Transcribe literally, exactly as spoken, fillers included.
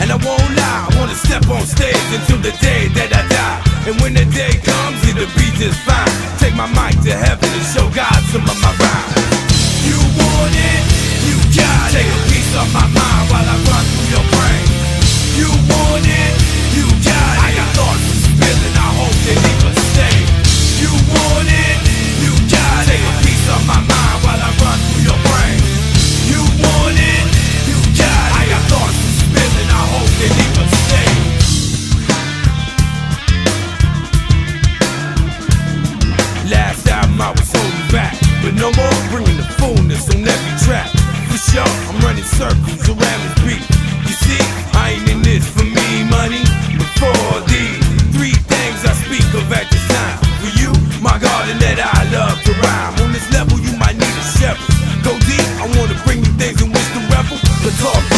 And I won't lie, I wanna step on stage until the day that I die. And when the day comes, it'll be just fine. Take my mic to heaven and show God some of my rhymes. You want it, you got it. Take a piece of my mind while I run through your brain. You want it, you got it. I got thoughts spilling, I hope they leave a stain. You want it, you got it. Take a piece of my mind while I run through your brain. You want it, you got it. I got thoughts spilling, I hope they leave a stain. Last album I was holding back, but no more bringing the fullness on every track. For sure, I'm running circles around this beat. You see, I ain't in this for me, money, but for these three things I speak of at this time. For you, my garden that I love to rhyme. On this level, you might need a shepherd. Go deep, I wanna bring you things in which to revel, but talk